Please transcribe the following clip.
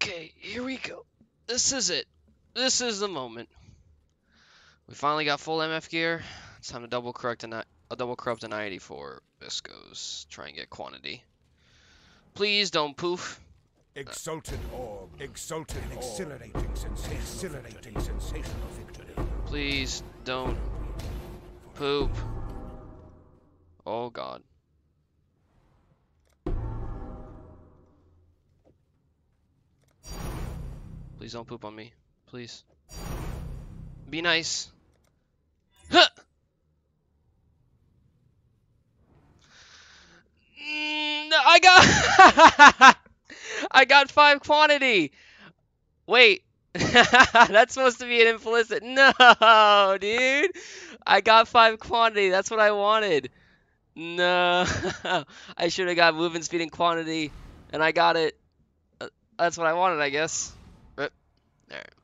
Okay, here we go. This is it. This is the moment. We finally got full MF gear. It's time to double corrupt an 84 Biscos. Try and get quantity. Please don't poof. Exultant orb, exultant orb. Exhilarating sensation of victory. Please don't poop. Oh god. Please don't poop on me. Please. Be nice. Huh! I got I got 5 quantity. Wait. That's supposed to be an implicit. No, dude. I got 5 quantity. That's what I wanted. No. I should have got movement speed and quantity, and I got it. That's what I wanted, I guess. Alright.